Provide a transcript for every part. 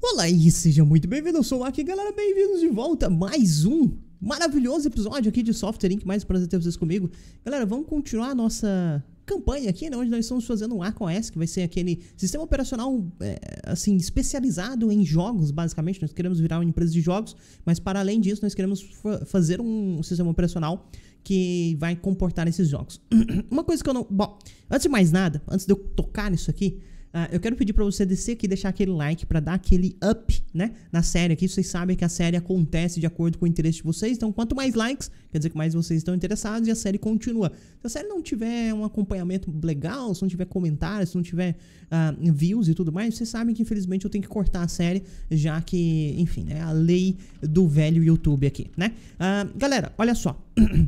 Olá e seja muito bem-vindo, eu sou o Aki, galera, bem-vindos de volta a mais um maravilhoso episódio aqui de Software Inc. Mais prazer ter vocês comigo. Galera, vamos continuar a nossa campanha aqui, né, onde nós estamos fazendo um ArcOS, que vai ser aquele sistema operacional, assim, especializado em jogos, basicamente. Nós queremos virar uma empresa de jogos, mas para além disso, nós queremos fazer um sistema operacional que vai comportar esses jogos. Uma coisa que eu não... Bom, antes de mais nada, antes de eu tocar nisso aqui, eu quero pedir pra você descer aqui e deixar aquele like pra dar aquele up, né, na série aqui. Vocês sabem que a série acontece de acordo com o interesse de vocês. Então, quanto mais likes, quer dizer que mais vocês estão interessados e a série continua. Se a série não tiver um acompanhamento legal, se não tiver comentários, se não tiver views e tudo mais, vocês sabem que infelizmente eu tenho que cortar a série, já que, enfim, é a lei do velho YouTube aqui, né? Galera, olha só.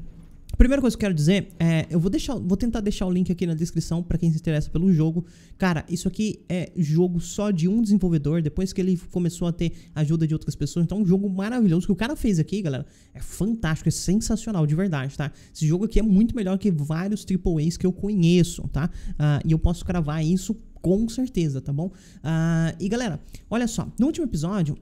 A primeira coisa que eu quero dizer é, eu vou tentar deixar o link aqui na descrição pra quem se interessa pelo jogo. Cara, isso aqui é jogo só de um desenvolvedor, depois que ele começou a ter ajuda de outras pessoas. Então é um jogo maravilhoso. O que o cara fez aqui, galera, é fantástico, é sensacional, de verdade, tá? Esse jogo aqui é muito melhor que vários AAAs que eu conheço, tá? E eu posso cravar isso com certeza, tá bom? E galera, olha só, no último episódio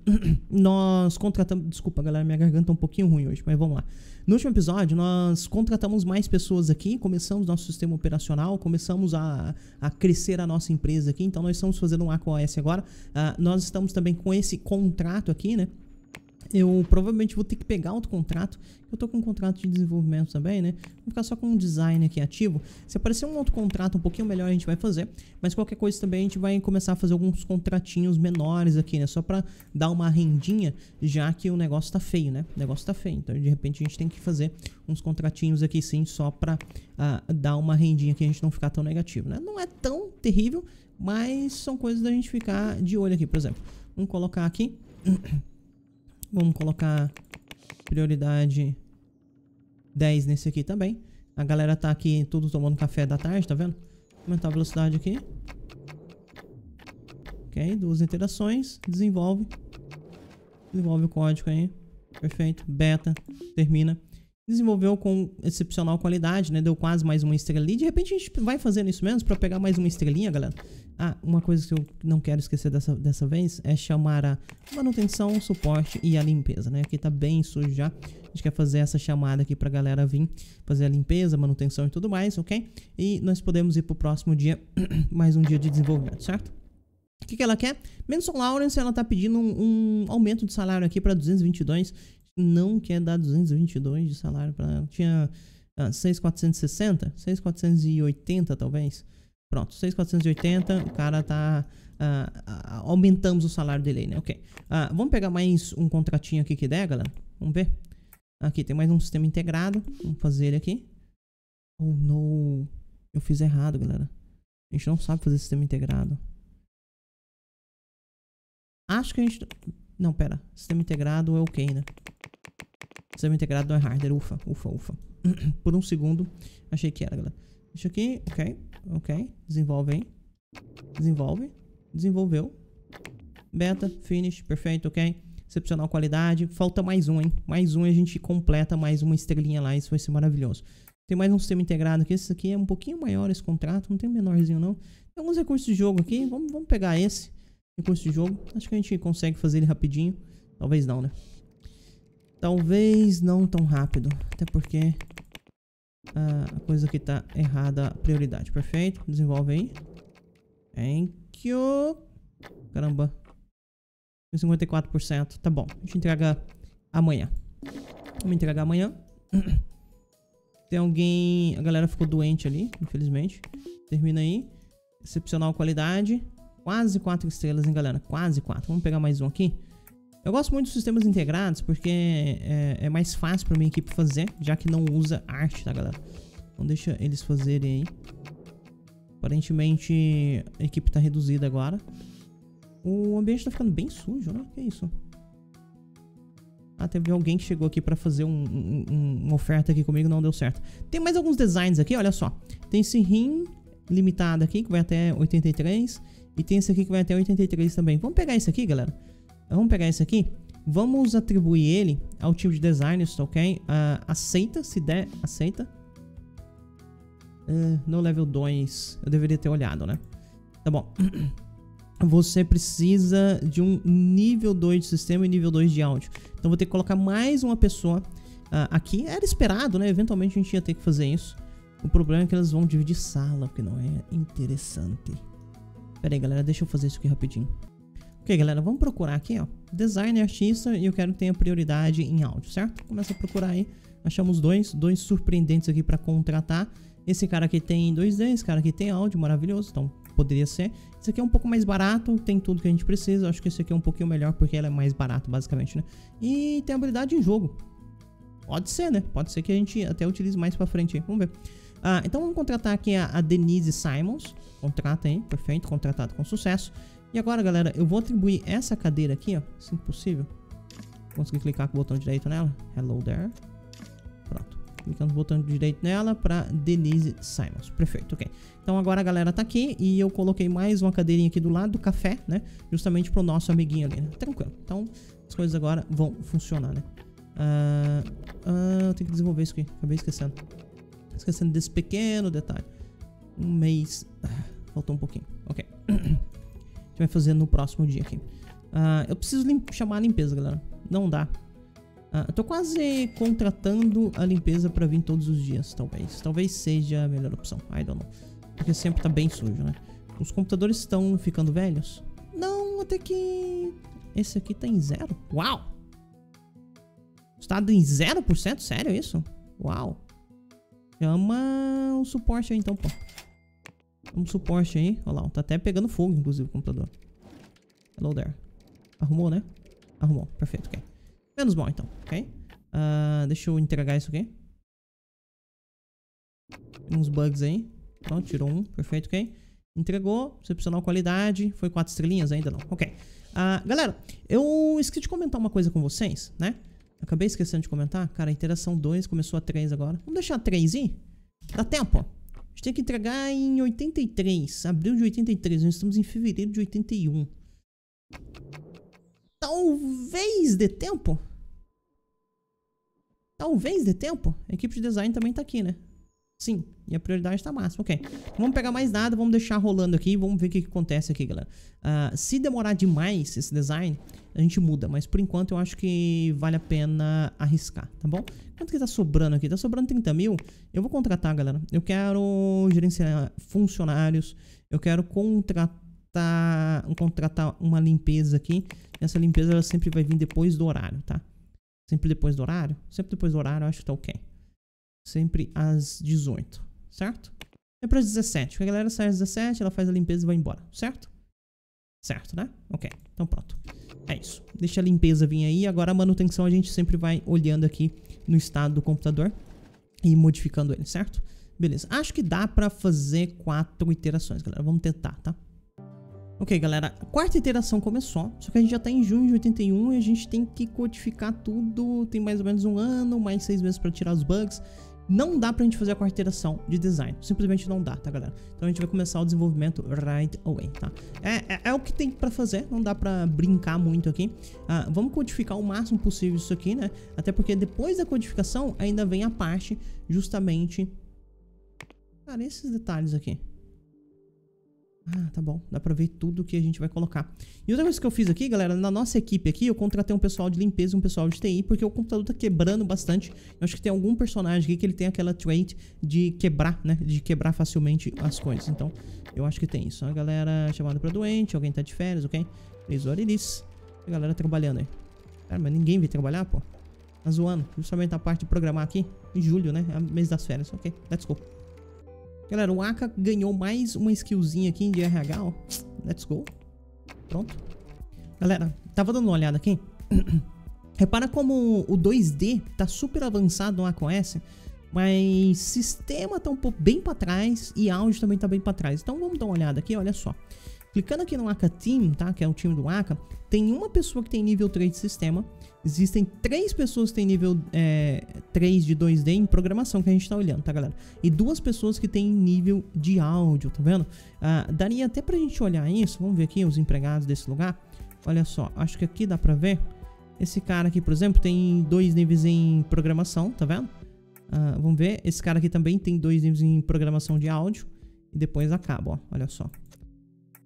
nós contratamos... Desculpa, galera, minha garganta tá um pouquinho ruim hoje, mas vamos lá. No último episódio nós contratamos mais pessoas aqui, começamos nosso sistema operacional, começamos a crescer a nossa empresa aqui, então nós estamos fazendo um ArcOS agora. Nós estamos também com esse contrato aqui, né? Eu provavelmente vou ter que pegar outro contrato. Eu tô com um contrato de desenvolvimento também, né? Vou ficar só com um design aqui ativo. Se aparecer um outro contrato um pouquinho melhor, a gente vai fazer. Mas qualquer coisa também a gente vai começar a fazer alguns contratinhos menores aqui, né? Só pra dar uma rendinha, já que o negócio tá feio, né? O negócio tá feio. Então, de repente, a gente tem que fazer uns contratinhos aqui, sim, só pra dar uma rendinha que a gente não ficar tão negativo, né? Não é tão terrível, mas são coisas da gente ficar de olho aqui. Por exemplo, vamos colocar aqui... Vamos colocar prioridade 10 nesse aqui também. A galera tá aqui tudo tomando café da tarde, tá vendo? Aumentar a velocidade aqui. Ok, duas interações. Desenvolve. Desenvolve o código aí. Perfeito. Beta. Termina. Desenvolveu com excepcional qualidade, né? Deu quase mais uma estrelinha. De repente a gente vai fazendo isso mesmo pra pegar mais uma estrelinha, galera. Uma coisa que eu não quero esquecer dessa vez é chamar a manutenção, suporte e a limpeza, né? Aqui tá bem sujo já. A gente quer fazer essa chamada aqui pra galera vir fazer a limpeza, manutenção e tudo mais, ok? E nós podemos ir pro próximo dia, mais um dia de desenvolvimento, certo? O que ela quer? Menson Lawrence, ela tá pedindo um aumento de salário aqui pra 222. Não quer dar 222 de salário pra ela. Tinha 6.460, 6.480 talvez. Pronto, 6.480, o cara tá... aumentamos o salário dele aí, né? Ok. Vamos pegar mais um contratinho aqui que der, galera. Vamos ver. Aqui tem mais um sistema integrado. Vamos fazer ele aqui. Oh, não. Eu fiz errado, galera. A gente não sabe fazer sistema integrado. Acho que a gente... Não, pera. Sistema integrado é ok, né? Sistema integrado não é hardware. Ufa, ufa, ufa. Por um segundo, achei que era, galera. Deixa aqui. Ok. Ok. Desenvolve aí. Desenvolve. Desenvolveu. Beta. Finish. Perfeito. Ok. Excepcional qualidade. Falta mais um, hein? Mais um e a gente completa mais uma estrelinha lá. Isso vai ser maravilhoso. Tem mais um sistema integrado aqui. Esse aqui é um pouquinho maior, esse contrato. Não tem um menorzinho, não. Tem alguns recursos de jogo aqui. Vamos pegar esse recurso de jogo. Acho que a gente consegue fazer ele rapidinho. Talvez não, né? Talvez não tão rápido. Até porque a coisa aqui tá errada, a prioridade. Perfeito. Desenvolve aí. Thank you. Caramba. 54%. Tá bom. A gente entrega amanhã. Vamos entregar amanhã. Tem alguém... A galera ficou doente ali, infelizmente. Termina aí. Excepcional qualidade. Quase 4 estrelas, hein, galera? Quase 4. Vamos pegar mais um aqui. Eu gosto muito dos sistemas integrados porque é mais fácil pra minha equipe fazer, já que não usa arte, tá, galera? Então deixa eles fazerem aí. Aparentemente a equipe tá reduzida agora. O ambiente tá ficando bem sujo, né? Que isso? Teve alguém que chegou aqui pra fazer uma oferta aqui comigo, não deu certo. Tem mais alguns designs aqui, olha só. Tem esse rim limitado aqui, que vai até 83. E tem esse aqui que vai até 83 também. Vamos pegar esse aqui, galera. Vamos pegar esse aqui. Vamos atribuir ele ao tipo de design, ok? Aceita, se der, aceita. No level 2. Eu deveria ter olhado, né? Tá bom. você precisa de um nível 2 de sistema e nível 2 de áudio. Então vou ter que colocar mais uma pessoa aqui. Era esperado, né? Eventualmente a gente ia ter que fazer isso. O problema é que elas vão dividir sala, porque não é interessante. Pera aí, galera, deixa eu fazer isso aqui rapidinho. Ok, galera, vamos procurar aqui, ó. Designer, artista, e eu quero que tenha prioridade em áudio, certo? Começa a procurar aí. Achamos dois surpreendentes aqui pra contratar. Esse cara aqui tem 2D, esse cara aqui tem áudio, maravilhoso, então poderia ser. Esse aqui é um pouco mais barato, tem tudo que a gente precisa. Acho que esse aqui é um pouquinho melhor porque ele é mais barato, basicamente, né? E tem habilidade em jogo. Pode ser, né? Pode ser que a gente até utilize mais pra frente aí. Vamos ver. Então vamos contratar aqui a Denise Simons. Contrata aí, perfeito, contratado com sucesso. E agora, galera, eu vou atribuir essa cadeira aqui, ó, se possível. Consegui clicar com o botão direito nela. Hello there. Pronto. Clicando no botão direito nela para Denise Simons. Perfeito, ok. Então agora a galera tá aqui e eu coloquei mais uma cadeirinha aqui do lado do café, né? Justamente pro nosso amiguinho ali, né? Tranquilo. Então as coisas agora vão funcionar, né? Eu tenho que desenvolver isso aqui. Acabei esquecendo. Esquecendo desse pequeno detalhe. Um mês. Faltou um pouquinho. Ok. A gente vai fazer no próximo dia aqui. Eu preciso chamar a limpeza, galera. Não dá. Eu tô quase contratando a limpeza pra vir todos os dias, talvez. Talvez seja a melhor opção. I don't know. Porque sempre tá bem sujo, né? Os computadores estão ficando velhos? Não, até que... Esse aqui tá em 0. Uau! Estado em 0%? Sério isso? Uau! Chama um suporte aí então, pô. Um suporte aí. Olha lá, tá até pegando fogo, inclusive, o computador. Hello there. Arrumou, né? Arrumou, perfeito, ok. Menos mal, então, ok? Deixa eu entregar isso aqui. Tem uns bugs aí. Pronto, tirou um, perfeito, ok? Entregou, excepcional qualidade. Foi 4 estrelinhas ainda não, ok. Galera, eu esqueci de comentar uma coisa com vocês, né? Acabei esquecendo de comentar. Cara, a interação 2 começou a 3 agora. Vamos deixar a 3 aí? Dá tempo, ó. A gente tem que entregar em 83. Abril de 83. Nós estamos em fevereiro de 81. Talvez dê tempo. Talvez dê tempo. A equipe de design também tá aqui, né? Sim. E a prioridade tá máxima. Ok. Não vamos pegar mais nada. Vamos deixar rolando aqui. Vamos ver o que acontece aqui, galera. Se demorar demais esse design, a gente muda. Mas por enquanto eu acho que vale a pena arriscar, tá bom? Quanto que tá sobrando aqui? Tá sobrando 30 mil. Eu vou contratar, galera. Eu quero gerenciar funcionários. Eu quero contratar uma limpeza aqui. Essa limpeza ela sempre vai vir depois do horário, tá? Sempre depois do horário? Sempre depois do horário, eu acho que tá ok. Sempre às 18, certo? É para as 17. Porque a galera sai às 17, ela faz a limpeza e vai embora, certo? Certo, né? Ok, então pronto. É isso. Deixa a limpeza vir aí. Agora a manutenção a gente sempre vai olhando aqui no estado do computador e modificando ele, certo? Beleza. Acho que dá pra fazer 4 iterações, galera. Vamos tentar, tá? Ok, galera, a 4ª iteração começou, só que a gente já tá em junho de 81 e a gente tem que codificar tudo, tem mais ou menos um ano, mais 6 meses pra tirar os bugs. Não dá pra gente fazer a 4ª iteração de design, simplesmente não dá, tá, galera? Então a gente vai começar o desenvolvimento right away, tá? É o que tem pra fazer, não dá pra brincar muito aqui. Vamos codificar o máximo possível isso aqui, né? Até porque depois da codificação ainda vem a parte justamente... Cara, esses detalhes aqui. Tá bom, dá pra ver tudo que a gente vai colocar. E outra coisa que eu fiz aqui, galera, na nossa equipe aqui, eu contratei um pessoal de limpeza e um pessoal de TI, porque o computador tá quebrando bastante. Eu acho que tem algum personagem aqui que ele tem aquela trait de quebrar, né, de quebrar facilmente as coisas. Então, eu acho que tem isso. A galera chamada pra doente, alguém tá de férias, ok? 3 horas e isso. A galera trabalhando aí. Cara, mas ninguém veio trabalhar, pô. Tá zoando. Justamente a parte de programar aqui, em julho, né, é mês das férias, ok? Let's go. Galera, o Aka ganhou mais uma skillzinha aqui de RH, ó. Let's go. Pronto. Galera, tava dando uma olhada aqui. Repara como o 2D tá super avançado no macOS, mas sistema tá um pouco bem pra trás e áudio também tá bem pra trás. Então vamos dar uma olhada aqui, olha só. Clicando aqui no Aka Team, tá? Que é o time do Aka, tem uma pessoa que tem nível 3 de sistema. Existem 3 pessoas que tem nível 3 de 2D em programação que a gente tá olhando, tá, galera? E 2 pessoas que tem nível de áudio, tá vendo? Daria até pra gente olhar isso. Vamos ver aqui os empregados desse lugar. Olha só, acho que aqui dá pra ver. Esse cara aqui, por exemplo, tem 2 níveis em programação, tá vendo? Vamos ver. Esse cara aqui também tem 2 níveis em programação de áudio. E depois acaba, ó. Olha só.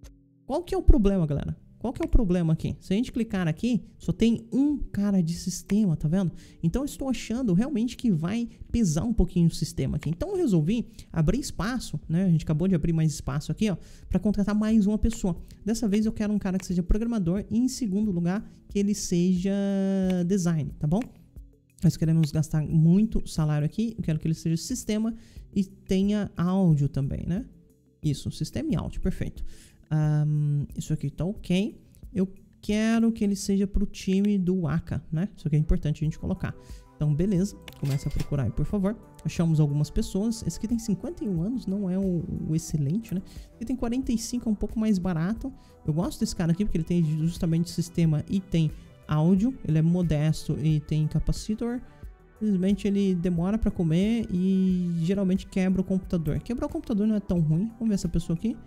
Qual que é o problema, galera? Qual que é o problema aqui? Se a gente clicar aqui, só tem um cara de sistema, tá vendo? Então eu estou achando realmente que vai pesar um pouquinho o sistema aqui. Então eu resolvi abrir espaço, né? A gente acabou de abrir mais espaço aqui, ó, para contratar mais uma pessoa. Dessa vez eu quero um cara que seja programador e, em segundo lugar, que ele seja design, tá bom? Nós queremos gastar muito salário aqui. Eu quero que ele seja sistema e tenha áudio também, né? Isso, sistema e áudio, perfeito. Isso aqui tá ok. Eu quero que ele seja pro time do Aka, né? Isso aqui é importante a gente colocar. Então, beleza. Começa a procurar aí, por favor. Achamos algumas pessoas. Esse aqui tem 51 anos, não é o excelente, né? Ele tem 45, é um pouco mais barato. Eu gosto desse cara aqui porque ele tem justamente sistema e tem áudio. Ele é modesto e tem capacitor. Simplesmente ele demora pra comer e geralmente quebra o computador. Quebrar o computador não é tão ruim. Vamos ver essa pessoa aqui.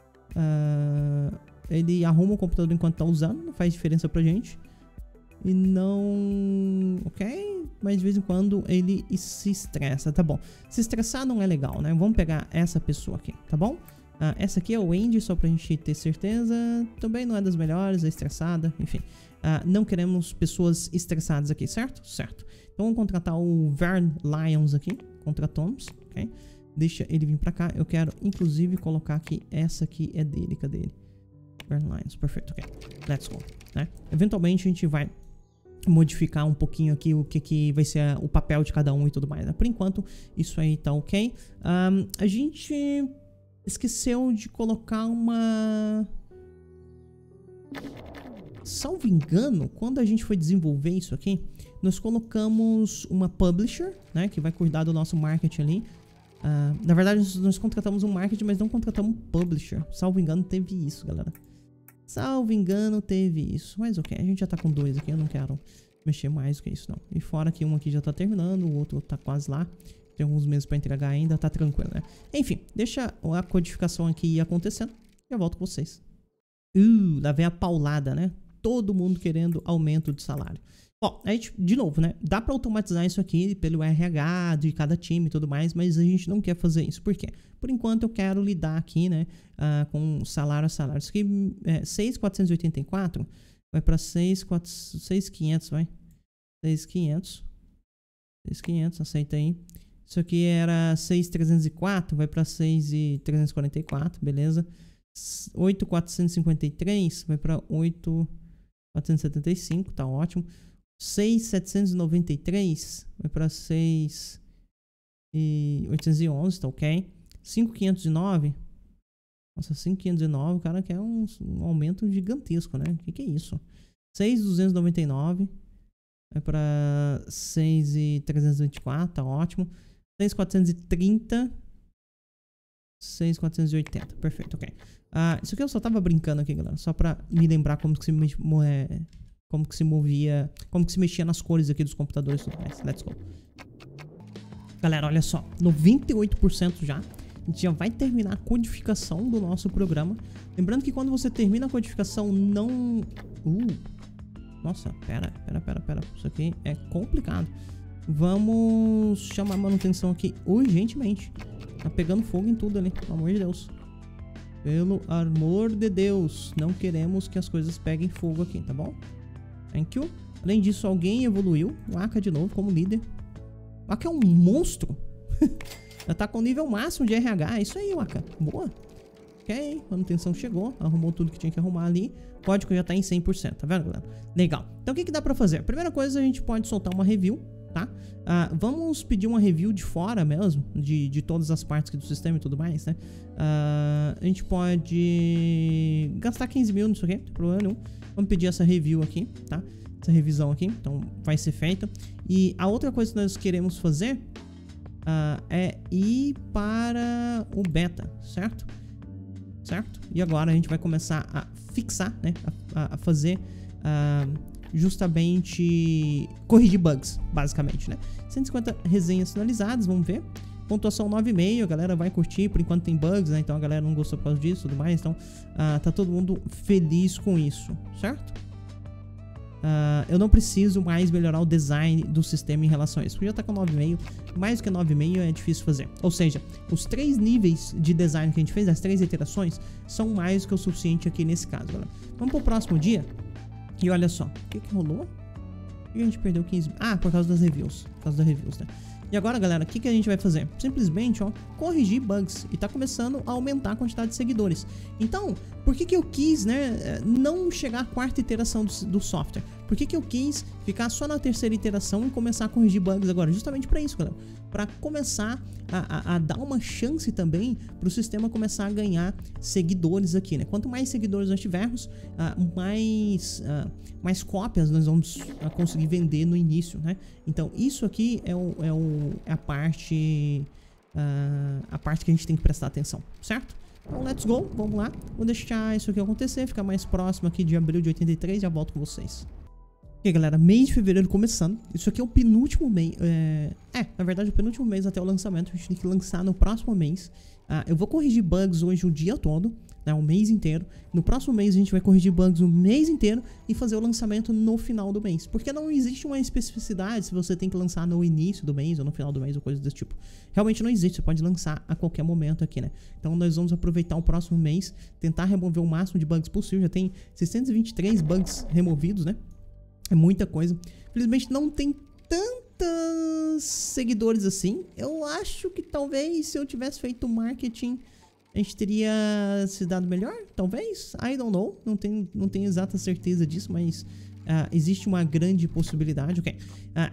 Ele arruma o computador enquanto tá usando, não faz diferença pra gente. E não... Ok, mas de vez em quando ele se estressa, tá bom. Se estressar não é legal, né? Vamos pegar essa pessoa aqui, tá bom? Essa aqui é o Andy, só pra gente ter certeza. Também não é das melhores, é estressada, enfim. Não queremos pessoas estressadas aqui, certo? Certo. Então vamos contratar o Vern Lyons aqui. Contratamos, ok? Deixa ele vir pra cá. Eu quero, inclusive, colocar aqui. Essa aqui é dele. Cadê ele? Vern Lyons. Perfeito, ok. Let's go. Né? Eventualmente a gente vai modificar um pouquinho aqui o que vai ser o papel de cada um e tudo mais, né? Por enquanto, isso aí tá ok. A gente esqueceu de colocar uma... Salvo engano, quando a gente foi desenvolver isso aqui, nós colocamos uma publisher, né? Que vai cuidar do nosso marketing ali. Na verdade, nós contratamos um marketing, mas não contratamos um publisher. Salvo engano, teve isso, galera. Salvo engano, teve isso. Mas ok, a gente já tá com 2 aqui. Eu não quero mexer mais do que isso, não. E fora que um aqui já tá terminando, o outro tá quase lá. Tem alguns meses pra entregar ainda, tá tranquilo, né? Enfim, deixa a codificação aqui ir acontecendo. E eu volto com vocês. Lá vem a paulada, né? Todo mundo querendo aumento de salário. Ó, a gente, de novo, né? Dá pra automatizar isso aqui pelo RH de cada time e tudo mais, mas a gente não quer fazer isso. Por quê? Por enquanto eu quero lidar aqui, né? Com salário a salário. Isso aqui é 6.484, vai pra 6.500, vai. 6.500. 6.500, aceita aí. Isso aqui era 6.304, vai pra 6.344, beleza. 8.453, vai pra 8.475, tá ótimo. 6.793 vai para 6.811, tá ok. 5.509, nossa, 5.509, o cara quer um aumento gigantesco, né? O que é isso? 6.299 vai para 6.324, tá ótimo. 6.430, 6.480, perfeito, ok. Isso aqui eu só tava brincando aqui, galera, só pra me lembrar como que se movia, como que se mexia nas cores aqui dos computadores e tudo mais. Let's go. Galera, olha só, 98% já. A gente já vai terminar a codificação do nosso programa. Lembrando que quando você termina a codificação, não... Nossa, pera. Isso aqui é complicado. Vamos chamar a manutenção aqui urgentemente. Tá pegando fogo em tudo ali, pelo amor de Deus. Pelo amor de Deus. Não queremos que as coisas peguem fogo aqui, tá bom? Thank you. Além disso, alguém evoluiu. O Aka de novo como líder. O Aka é um monstro. Já tá com o nível máximo de RH. É isso aí, Aka. Boa. Ok. Manutenção chegou. Arrumou tudo que tinha que arrumar ali. O código já tá em 100%. Tá vendo, galera? Legal. Então, o que dá pra fazer? A primeira coisa, a gente pode soltar uma review, tá? Vamos pedir uma review de fora mesmo. De todas as partes aqui do sistema e tudo mais, né? A gente pode gastar 15 mil nisso aqui. Não tem problema nenhum. Vamos pedir essa review aqui, tá? Essa revisão aqui, então vai ser feita. E a outra coisa que nós queremos fazer é ir para o beta, certo? Certo? E agora a gente vai começar a fixar, né? A fazer justamente corrigir bugs, basicamente, né? 150 resenhas finalizadas, vamos ver. Pontuação 9,5, a galera vai curtir, por enquanto tem bugs, né? Então a galera não gostou por causa disso e tudo mais. Então tá todo mundo feliz com isso, certo? eu não preciso mais melhorar o design do sistema em relação a isso. Porque já tá com 9,5, mais do que 9,5 é difícil fazer. Ou seja, os 3 níveis de design que a gente fez, as 3 iterações, são mais do que o suficiente aqui nesse caso, galera. Vamos pro próximo dia. E olha só, o que rolou? Por que a gente perdeu 15? Ah, por causa das reviews. Por causa das reviews, né? E agora, galera, o que a gente vai fazer? Simplesmente, ó, corrigir bugs. E tá começando a aumentar a quantidade de seguidores. Então, por que eu quis, né, não chegar à 4ª iteração do software? Por que eu quis ficar só na 3ª iteração e começar a corrigir bugs agora? Justamente para isso, galera. Para começar a dar uma chance também para o sistema começar a ganhar seguidores aqui, né? Quanto mais seguidores nós tivermos, mais cópias nós vamos conseguir vender no início, né? Então, isso aqui é a parte que a gente tem que prestar atenção, certo? Então, let's go, vamos lá. Vou deixar isso aqui acontecer, ficar mais próximo aqui de abril de 83, já volto com vocês. Ok, galera, mês de fevereiro começando. Isso aqui é o penúltimo mês. Na verdade, o penúltimo mês até o lançamento. A gente tem que lançar no próximo mês. Eu vou corrigir bugs hoje o dia todo, né, o mês inteiro. No próximo mês a gente vai corrigir bugs o mês inteiro e fazer o lançamento no final do mês. Porque não existe uma especificidade se você tem que lançar no início do mês ou no final do mês ou coisa desse tipo. Realmente não existe, você pode lançar a qualquer momento aqui, né? Então nós vamos aproveitar o próximo mês, tentar remover o máximo de bugs possível. Já tem 623 bugs removidos, né? É muita coisa. Infelizmente não tem tantos seguidores assim. Eu acho que talvez se eu tivesse feito marketing a gente teria se dado melhor, talvez. I don't know. Não tenho exata certeza disso, mas existe uma grande possibilidade. Ok.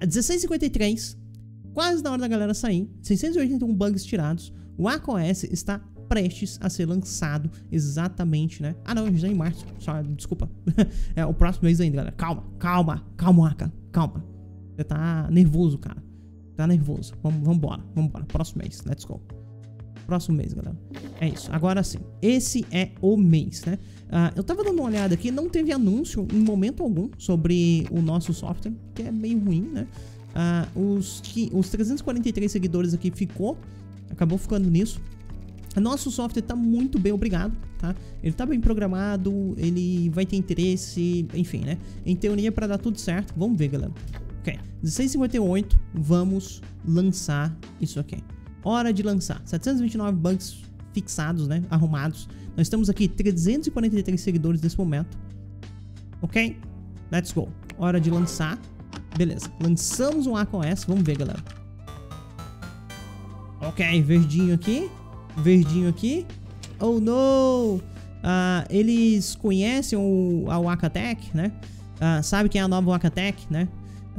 16h53. Quase na hora da galera sair. 681 bugs tirados. O ArcOS está prestes a ser lançado exatamente, né? Ah, não, a gente tá em março. Só, desculpa. É o próximo mês ainda, galera. Calma, Aka. Calma. Você tá nervoso, cara. Tá nervoso. Vambora. Próximo mês. Let's go. Próximo mês, galera. É isso. Agora sim. Esse é o mês, né? Eu tava dando uma olhada aqui. Não teve anúncio em momento algum sobre o nosso software, que é meio ruim, né? Os 343 seguidores aqui acabou ficando nisso. Nosso software tá muito bem, obrigado, tá? Ele tá bem programado, ele vai ter interesse, enfim, né? Em teoria para dar tudo certo. Vamos ver, galera. Ok, 16h58, vamos lançar isso aqui. Hora de lançar. 729 bugs fixados, né? Arrumados. Nós temos aqui 343 seguidores nesse momento. Ok? Let's go. Hora de lançar. Beleza. Lançamos um ArcOS. Vamos ver, galera. Ok, verdinho aqui. Verdinho aqui. Oh, no! Eles conhecem o Wakatech, né? Sabe quem é a nova Wakatech, né?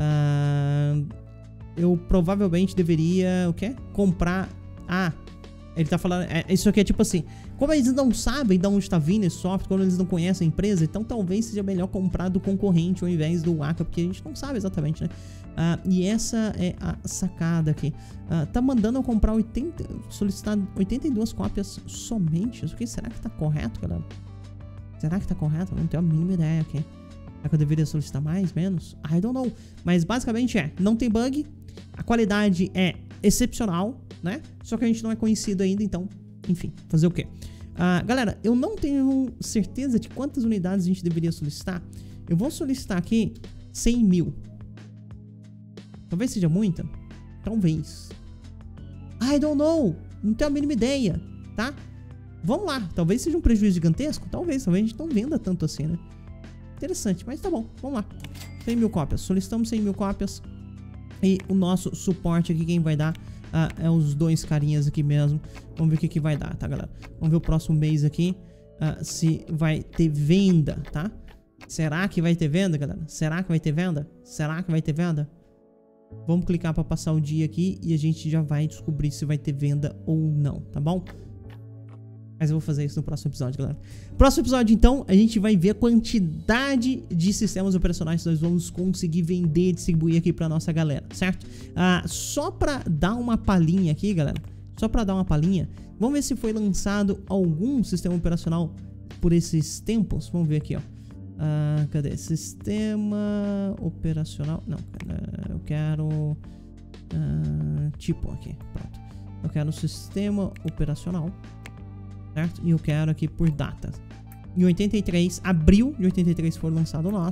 Eu provavelmente deveria, o quê? Comprar... ele tá falando... isso aqui é tipo assim... Como eles não sabem de onde está vindo esse software, quando eles não conhecem a empresa, então talvez seja melhor comprar do concorrente ao invés do Waka, porque a gente não sabe exatamente, né? E essa é a sacada aqui. Tá mandando eu comprar solicitar 82 cópias somente. Isso aqui, será que tá correto, galera? Será que tá correto? Eu não tenho a mínima ideia aqui. Será que eu deveria solicitar mais, menos? I don't know. Mas basicamente não tem bug. A qualidade é excepcional, né? Só que a gente não é conhecido ainda, então, enfim, fazer o quê? Galera, eu não tenho certeza de quantas unidades a gente deveria solicitar. Eu vou solicitar aqui 100 mil. Talvez seja muita. Talvez. I don't know. Não tenho a mínima ideia, tá? Vamos lá. Talvez seja um prejuízo gigantesco. Talvez a gente não venda tanto assim, né? Interessante, mas tá bom. Vamos lá. 100 mil cópias. Solicitamos 100 mil cópias. E o nosso suporte aqui, quem vai dar é os dois carinhas aqui mesmo. Vamos ver o que vai dar, tá, galera? Vamos ver o próximo mês aqui. Se vai ter venda, tá? Será que vai ter venda, galera? Será que vai ter venda? Será que vai ter venda? Vamos clicar para passar o dia aqui e a gente já vai descobrir se vai ter venda ou não, tá bom? Mas eu vou fazer isso no próximo episódio, galera. Próximo episódio, então, a gente vai ver a quantidade de sistemas operacionais que nós vamos conseguir vender e distribuir aqui pra nossa galera, certo? Só pra dar uma palhinha aqui, galera. Só pra dar uma palhinha. Vamos ver se foi lançado algum sistema operacional por esses tempos. Vamos ver aqui, ó. Cadê? Sistema operacional. Não, eu quero... tipo aqui, pronto. Eu quero sistema operacional. Certo? E eu quero aqui por data. Em 83, abril de 83 foi lançado o nosso.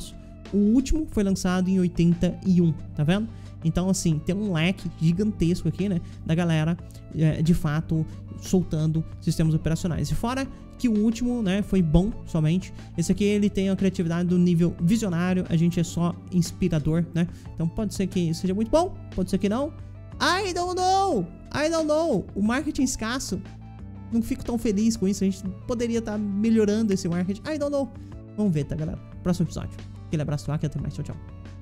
O último foi lançado em 81, tá vendo? Então, assim, tem um leque gigantesco aqui, né, da galera, de fato, soltando sistemas operacionais. E fora que o último, né, foi bom somente. Esse aqui, ele tem a criatividade do nível visionário, a gente é só inspirador, né? Então, pode ser que seja muito bom, pode ser que não. I don't know. O marketing escasso, não fico tão feliz com isso. A gente poderia estar melhorando esse marketing. I don't know. Vamos ver, tá, galera? Próximo episódio. Aquele abraço do Aki, até mais. Tchau, tchau.